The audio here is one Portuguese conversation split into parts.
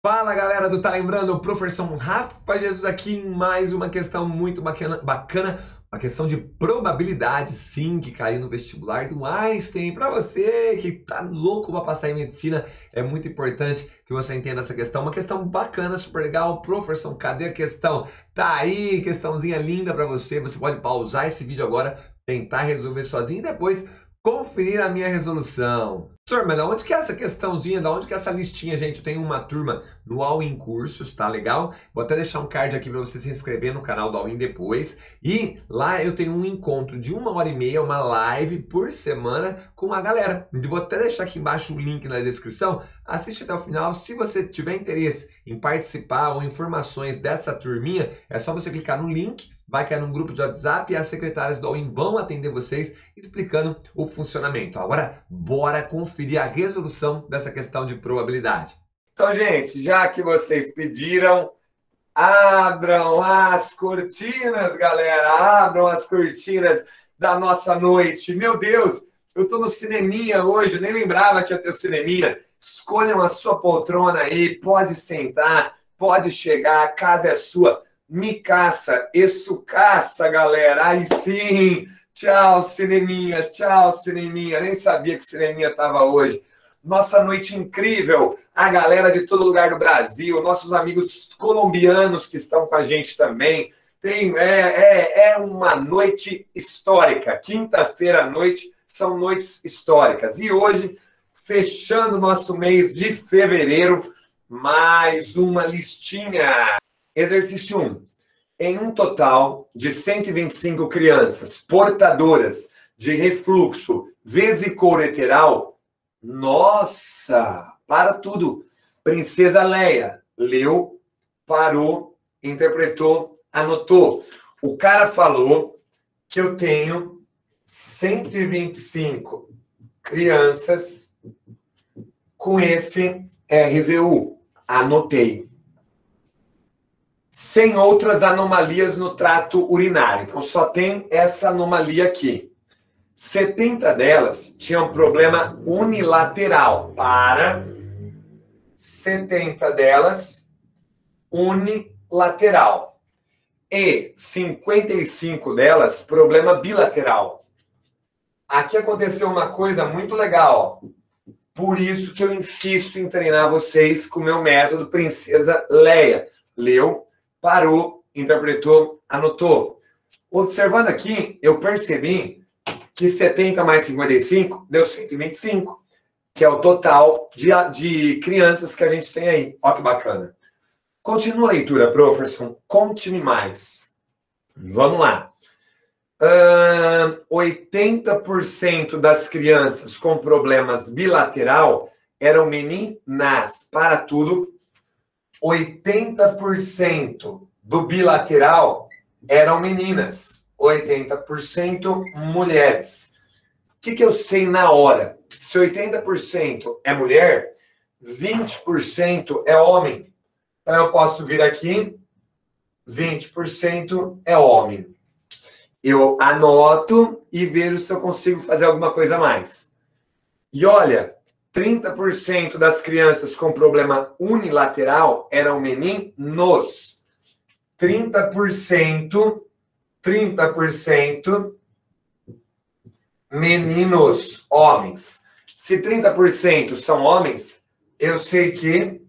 Fala galera do Tá Lembrando, o professor Rafa Jesus aqui em mais uma questão muito bacana, uma questão de probabilidade, sim, que caiu no vestibular do Einstein. Para você que tá louco para passar em medicina, é muito importante que você entenda essa questão. Uma questão bacana, super legal. Professor, cadê a questão? Tá aí, questãozinha linda para você. Você pode pausar esse vídeo agora, tentar resolver sozinho e depois conferir a minha resolução. Professor, mas da onde que é essa questãozinha, da onde que é essa listinha, gente? Eu tenho uma turma no All In Cursos, tá legal? Vou até deixar um card aqui para você se inscrever no canal do All In depois. E lá eu tenho um encontro de 1h30, uma live por semana com a galera. Vou até deixar aqui embaixo o link na descrição. Assiste até o final. Se você tiver interesse em participar ou informações dessa turminha, é só você clicar no link. Vai cair num grupo de WhatsApp e as secretárias do All In vão atender vocês explicando o funcionamento. Agora, bora conferir a resolução dessa questão de probabilidade. Então, gente, já que vocês pediram, abram as cortinas, galera. Abram as cortinas da nossa noite. Meu Deus, eu tô no cineminha hoje, nem lembrava que ia ter o cineminha. Escolham a sua poltrona aí, pode sentar, pode chegar, a casa é sua. Me caça, isso caça, galera. Aí sim. Tchau, cineminha. Tchau, cineminha. Nem sabia que cineminha tava hoje. Nossa noite incrível. A galera de todo lugar do Brasil, nossos amigos colombianos que estão com a gente também. É uma noite histórica. Quinta-feira à noite são noites históricas. E hoje, fechando nosso mês de fevereiro, mais uma listinha. Exercício 1. Em um total de 125 crianças portadoras de refluxo vesicoureteral, nossa, para tudo. Princesa Leia leu, parou, interpretou, anotou. O cara falou que eu tenho 125 crianças com esse RVU. Anotei. Sem outras anomalias no trato urinário. Então, só tem essa anomalia aqui. 70 delas tinham problema unilateral. 70 delas unilateral. E 55 delas problema bilateral. Aqui aconteceu uma coisa muito legal. Por isso que eu insisto em treinar vocês com o meu método Princesa Leia. Leu, parou, interpretou, anotou. Observando aqui, eu percebi que 70 mais 55 deu 125, que é o total de crianças que a gente tem aí. Olha que bacana. Continua a leitura, professor. Conte-me mais. Vamos lá. 80% das crianças com problemas bilateral eram meninas. Para tudo. 80% do bilateral eram meninas, 80% mulheres. O que eu sei na hora? Se 80% é mulher, 20% é homem. Então eu posso vir aqui, 20% é homem. Eu anoto e vejo se eu consigo fazer alguma coisa a mais. E olha, 30% das crianças com problema unilateral eram meninos. 30% meninos, homens. Se 30% são homens, eu sei que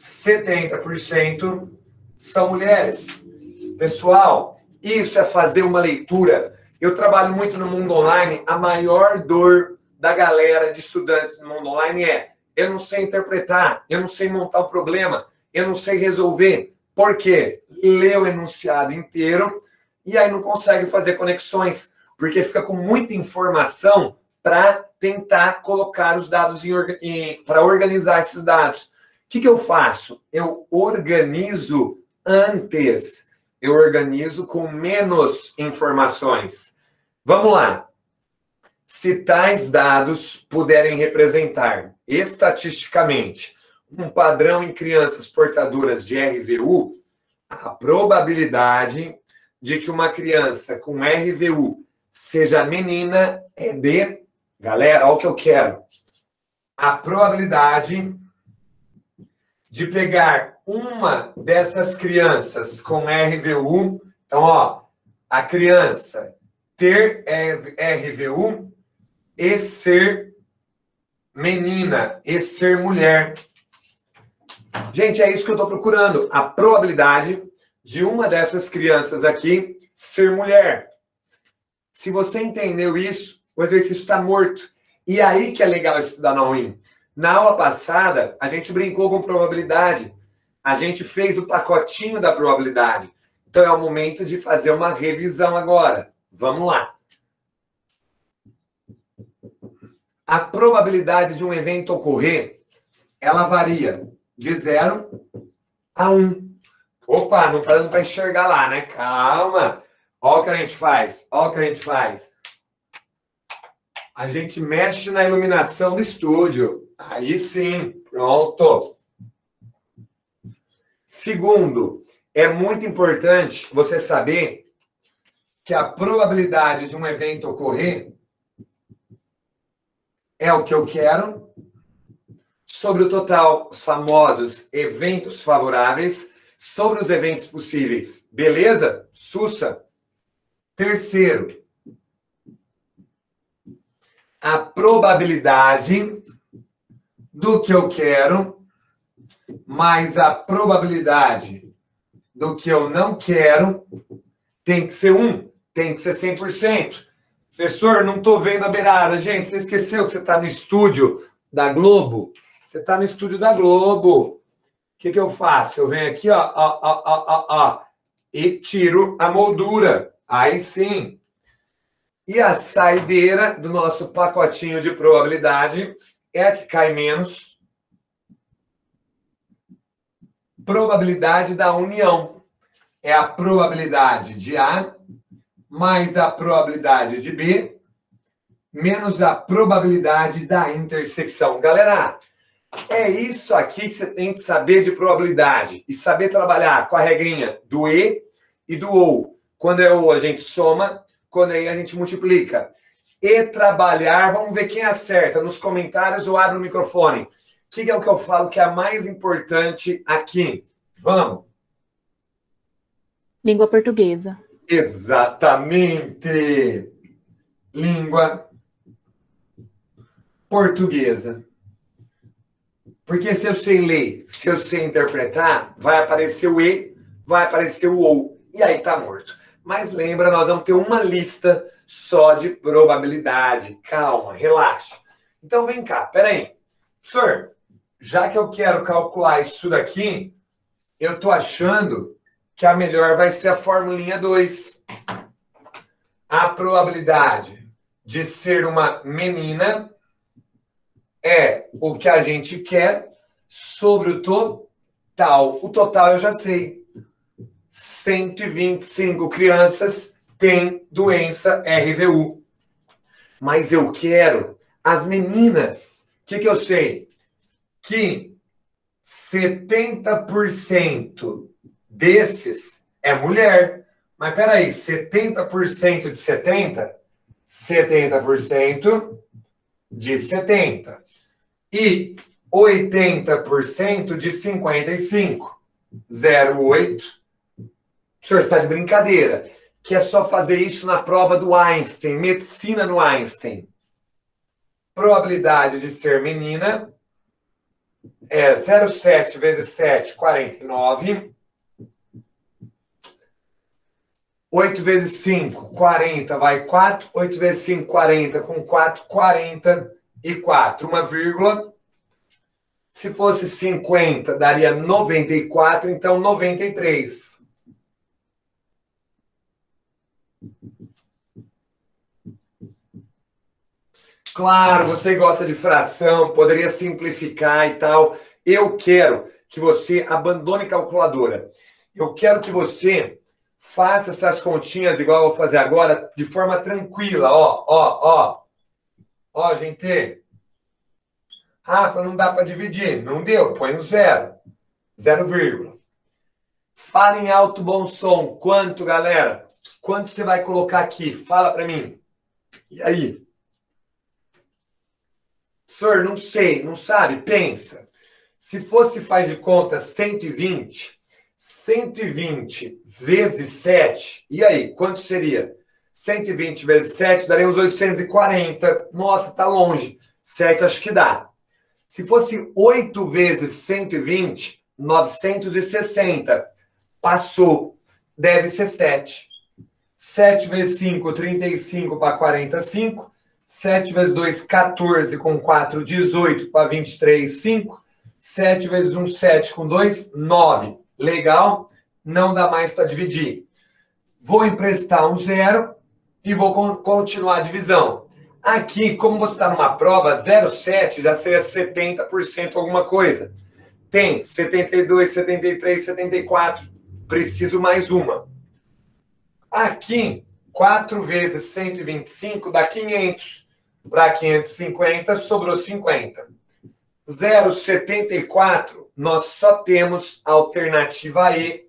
70% são mulheres. Pessoal, isso é fazer uma leitura. Eu trabalho muito no mundo online. A maior dor da galera de estudantes no mundo online eu não sei interpretar, eu não sei montar o problema, eu não sei resolver. Por quê? Lê o enunciado inteiro e aí não consegue fazer conexões, porque fica com muita informação para tentar colocar os dados para organizar esses dados. O que eu faço? Eu organizo antes, eu organizo com menos informações. Vamos lá. Se tais dados puderem representar estatisticamente um padrão em crianças portadoras de RVU, a probabilidade de que uma criança com RVU seja menina é de... Galera, olha o que eu quero. A probabilidade de pegar uma dessas crianças com RVU. Então, ó, a criança ter RVU e ser menina, e ser mulher. Gente, é isso que eu estou procurando. A probabilidade de uma dessas crianças aqui ser mulher. Se você entendeu isso, o exercício está morto. E aí que é legal estudar na UIM. Na aula passada, a gente brincou com probabilidade. A gente fez o pacotinho da probabilidade. Então é o momento de fazer uma revisão agora. Vamos lá. A probabilidade de um evento ocorrer, ela varia de 0 a 1. Opa, não está dando para enxergar lá, né? Calma. Olha o que a gente faz. Olha o que a gente faz. A gente mexe na iluminação do estúdio. Aí sim. Pronto. Segundo, é muito importante você saber que a probabilidade de um evento ocorrer é o que eu quero sobre o total, os famosos eventos favoráveis sobre os eventos possíveis. Beleza? Sussa. Terceiro, a probabilidade do que eu quero mais a probabilidade do que eu não quero tem que ser 1, tem que ser 100%. Professor, não estou vendo a beirada. Gente, você esqueceu que você está no estúdio da Globo? Você está no estúdio da Globo. O que eu faço? Eu venho aqui, ó, e tiro a moldura. Aí sim. E a saideira do nosso pacotinho de probabilidade é a que cai menos. Probabilidade da união. É a probabilidade de A mais a probabilidade de B menos a probabilidade da intersecção. Galera, é isso aqui que você tem que saber de probabilidade e saber trabalhar com a regrinha do E e do OU. Quando é O, a gente soma, quando é I, a gente multiplica. E trabalhar, vamos ver quem acerta nos comentários ou abre o microfone. O que é o que eu falo que é a mais importante aqui? Vamos. Língua portuguesa. Exatamente. Língua portuguesa. Porque se eu sei ler, se eu sei interpretar, vai aparecer o E, vai aparecer o OU. E aí tá morto. Mas lembra, nós vamos ter uma lista só de probabilidade. Calma, relaxa. Então vem cá, peraí. Professor, já que eu quero calcular isso daqui, eu tô achando que a melhor vai ser a formulinha 2. A probabilidade de ser uma menina é o que a gente quer sobre o total. O total eu já sei. 125 crianças têm doença RVU. Mas eu quero as meninas. O que eu sei? Que 70% desses é mulher. Mas peraí, 70% de 70? 70% de 70. E 80% de 55. 0,8. O senhor está de brincadeira. Que é só fazer isso na prova do Einstein. Medicina no Einstein. Probabilidade de ser menina é 0,7 vezes 7, 49. 8 vezes 5, 40, vai 4. 8 vezes 5, 40. Com 4, 44. Uma vírgula. Se fosse 50, daria 94. Então, 93. Claro, você gosta de fração, poderia simplificar e tal. Eu quero que você abandone calculadora. Eu quero que você faça essas continhas igual eu vou fazer agora, de forma tranquila. Ó, gente. Rafa, não dá para dividir. Não deu, põe no 0. 0, fala em alto, bom som. Quanto, galera? Quanto você vai colocar aqui? Fala para mim. E aí? Professor, não sei, não sabe? Pensa. Se fosse, faz de conta, 120, 120 vezes 7, e aí, quanto seria? 120 vezes 7 daria uns 840. Nossa, tá longe. 7 acho que dá. Se fosse 8 vezes 120, 960. Passou. Deve ser 7. 7 vezes 5, 35 para 45. 7 vezes 2, 14 com 4, 18 para 23, 5. 7 vezes 1, 7 com 2, 9. Legal? Não dá mais para dividir. Vou emprestar um zero e vou continuar a divisão. Aqui, como você está numa prova, 0,7 já seria 70% alguma coisa. Tem 72, 73, 74. Preciso mais uma. Aqui, 4 vezes 125 dá 500. Para 550, sobrou 50. 0,74, nós só temos a alternativa E,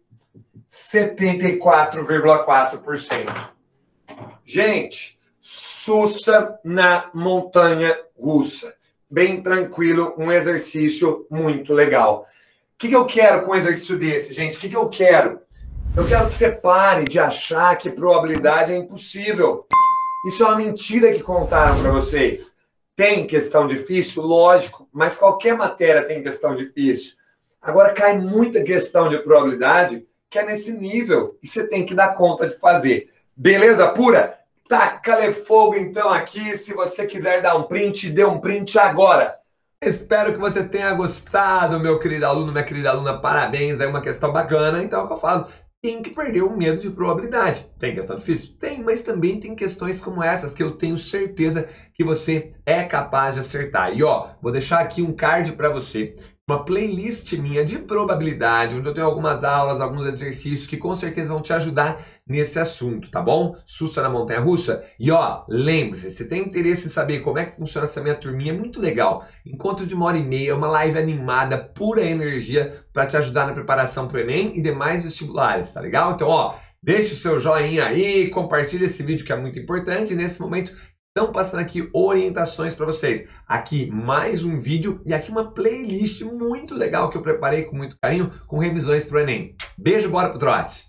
74,4%. Gente, sussa na montanha russa. Bem tranquilo, um exercício muito legal. O que eu quero com um exercício desse, gente? O que eu quero? Eu quero que você pare de achar que probabilidade é impossível. Isso é uma mentira que contaram para vocês. Tem questão difícil? Lógico, mas qualquer matéria tem questão difícil. Agora cai muita questão de probabilidade que é nesse nível e você tem que dar conta de fazer. Beleza pura? Taca-lhe fogo então aqui. Se você quiser dar um print, dê um print agora. Espero que você tenha gostado, meu querido aluno, minha querida aluna. Parabéns, é uma questão bacana. Então é o que eu falo. Tem que perder o medo de probabilidade. Tem questão difícil? Tem, mas também tem questões como essas que eu tenho certeza que você é capaz de acertar. E ó, vou deixar aqui um card para você, uma playlist minha de probabilidade, onde eu tenho algumas aulas, alguns exercícios que com certeza vão te ajudar nesse assunto, tá bom? Sussa na montanha russa. E ó, lembre-se, se tem interesse em saber como é que funciona essa minha turminha, é muito legal. Encontro de 1h30, uma live animada, pura energia, para te ajudar na preparação para o Enem e demais vestibulares, tá legal? Então ó, deixe o seu joinha aí, compartilhe esse vídeo que é muito importante. E nesse momento estão passando aqui orientações para vocês. Aqui mais um vídeo e aqui uma playlist muito legal que eu preparei com muito carinho com revisões para o Enem. Beijo, bora pro trote!